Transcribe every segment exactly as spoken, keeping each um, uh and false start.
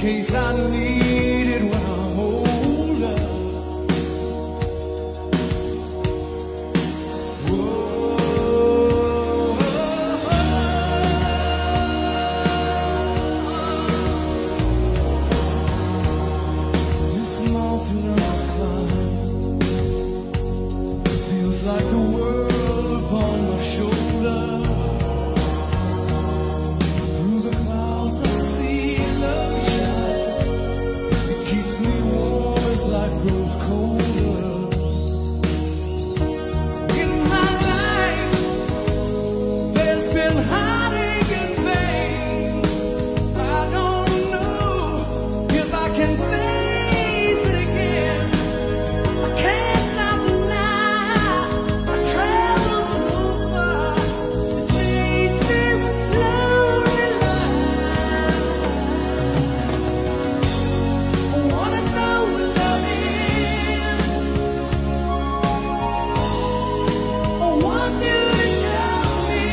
case I need it when I'm older. Whoa. This mountain I must climb feels like a world upon my shoulder. Through the clouds I see love shine. It keeps me warm as life grows colder. In my life there's been heartache and pain. I don't know if I can face it again. I can't stop now. I travel so far to change this lonely life. I wanna know what love is. I want you to show me.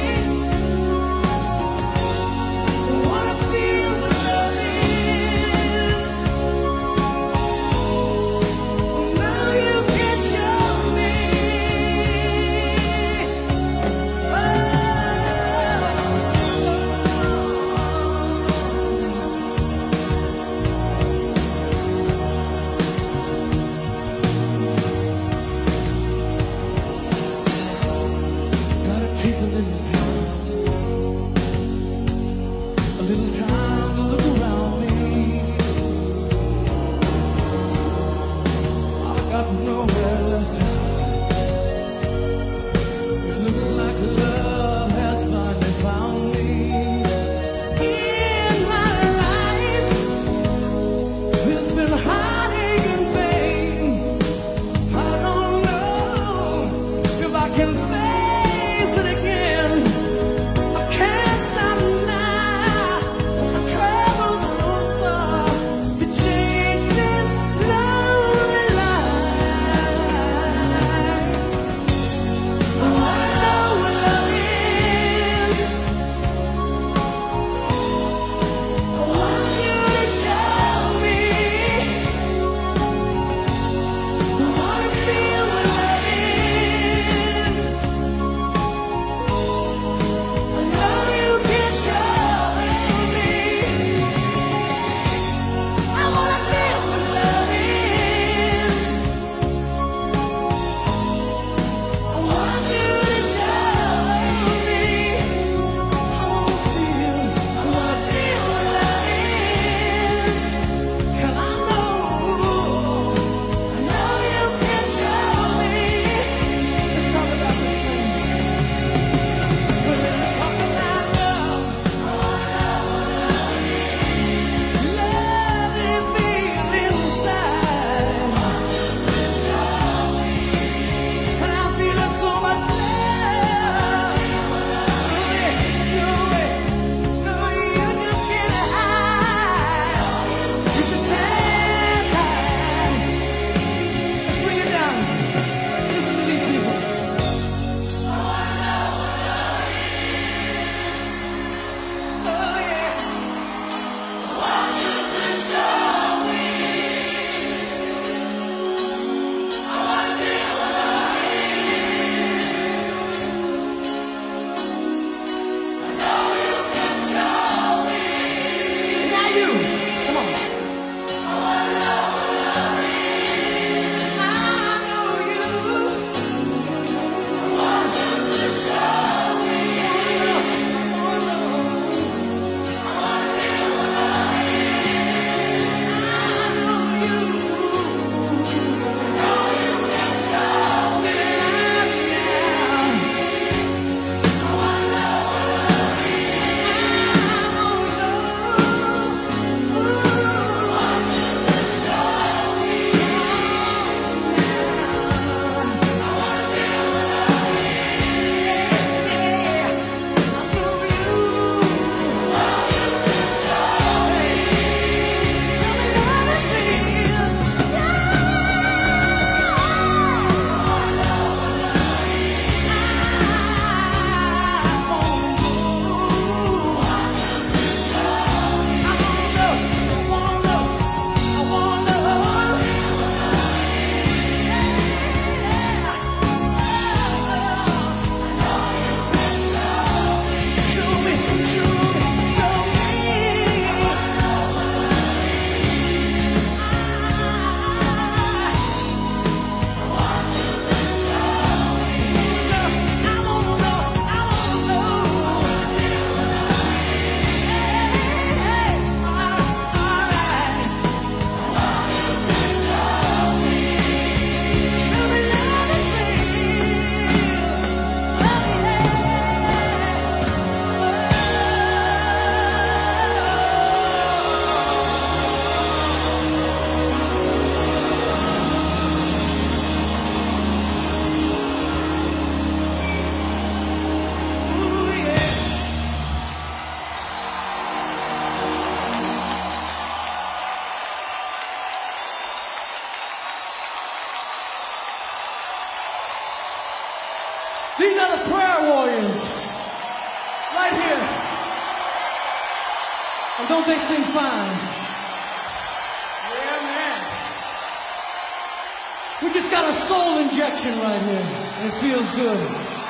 I wanna feel what love is. Now you can show me. Gotta take a little time, a little time to look around me. I got nowhere left to hide. It looks like love has finally found me. In my life, there's been heartache and pain. I don't know if I can face it again. I can't stop now. I And don't they sing fine? Yeah, man. We just got a soul injection right here, and it feels good.